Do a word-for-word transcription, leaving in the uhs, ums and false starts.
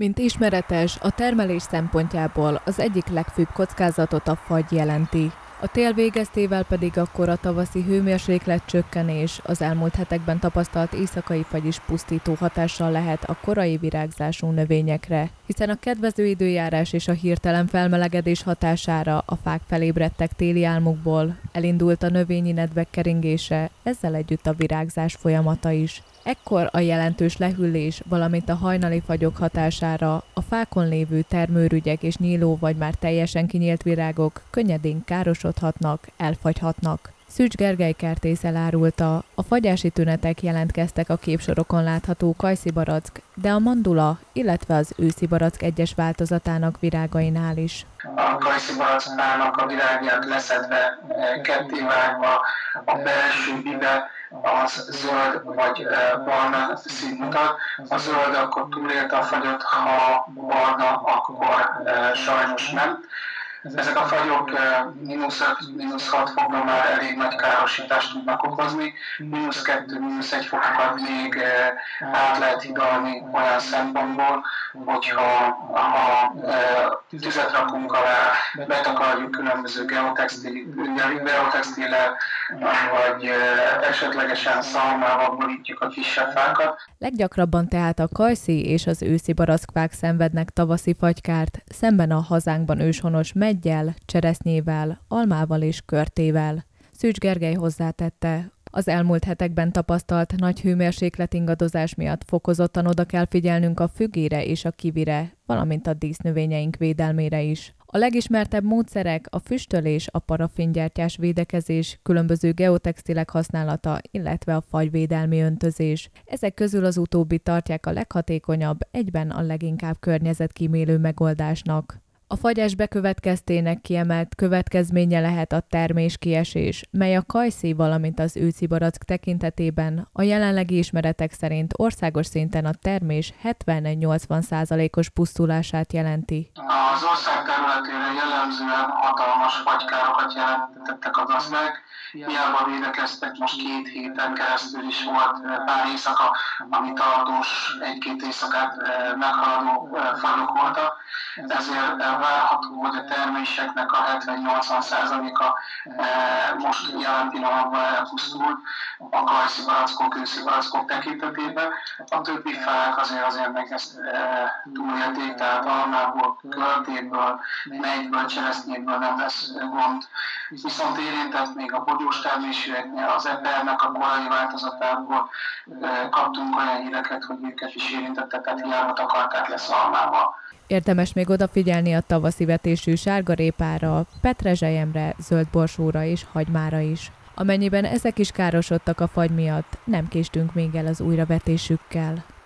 Mint ismeretes, a termelés szempontjából az egyik legfőbb kockázatot a fagy jelenti. A tél végeztével pedig akkor a tavaszi hőmérséklet csökkenés, az elmúlt hetekben tapasztalt éjszakai fagy is pusztító hatással lehet a korai virágzású növényekre, hiszen a kedvező időjárás és a hirtelen felmelegedés hatására a fák felébredtek téli álmukból, elindult a növényi nedvek keringése, ezzel együtt a virágzás folyamata is. Ekkor a jelentős lehűlés, valamint a hajnali fagyok hatására a fákon lévő termőrügyek és nyíló vagy már teljesen kinyílt virágok könnyedén károsodhatnak, elfagyhatnak. Szűcs Gergely kertész elárulta, a fagyási tünetek jelentkeztek a képsorokon látható kajszibarack, de a mandula, illetve az őszibarack egyes változatának virágainál is. A kajszibaracknának a virágját leszedve, kettévágva, a belső bibe az zöld vagy barna szín mutat. A zöld akkor túlélte a fagyot, ha barna, akkor sajnos nem. Ezek a fagyok mínusz öt, mínusz hat fokban már elég nagy károsítást tudnak okozni. mínusz kettő, mínusz egy fokokat még át lehet hidalni olyan szempontból, hogyha ha tüzet rakunk alá, betakarjuk különböző geotextillel, vagy esetlegesen szalmával borítjuk a kisebb fákat. Leggyakrabban tehát a kajszi és az őszi barackfák szenvednek tavaszi fagykárt, szemben a hazánkban őshonos meggyel, cseresznyével, almával és körtével. Szűcs Gergely hozzátette, az elmúlt hetekben tapasztalt nagy hőmérséklet ingadozás miatt fokozottan oda kell figyelnünk a fügére és a kivire, valamint a dísznövényeink védelmére is. A legismertebb módszerek a füstölés, a parafingyártyás védekezés, különböző geotextilek használata, illetve a fagyvédelmi öntözés. Ezek közül az utóbbi tartják a leghatékonyabb, egyben a leginkább környezetkímélő megoldásnak. A fagyás bekövetkeztének kiemelt következménye lehet a terméskiesés, mely a kajszi, valamint az őszi barack tekintetében a jelenlegi ismeretek szerint országos szinten a termés hetven-nyolcvan százalékos pusztulását jelenti. Az ország területére jellemzően hatalmas fagykárokat jelentettek a gazdák. Hiába védekeztek, most két héten keresztül is volt pár éjszaka, ami tartós egy-két éjszakát meghaladó fagyok voltak. Ezért várható, hogy a terméseknek a hetven-nyolcvan százaléka most jelen pillanatban elpusztult a kajszi barackok, őszi barackok tekintetében. A többi fák azért azért meg ezt túlélték, tehát almából, körtéből, megyből, cseresznyéből nem lesz gond. Viszont érintett még a bogyós termésűeknél, az epernek a korai változatából kaptunk olyan híreket, hogy őket is érintettek, tehát hiába takarták le szalmával. Érdemes még odafigyelni a tavaszi vetésű sárgarépára, petrezselyemre, zöldborsóra és hagymára is. Amennyiben ezek is károsodtak a fagy miatt, nem késtünk még el az újravetésükkel.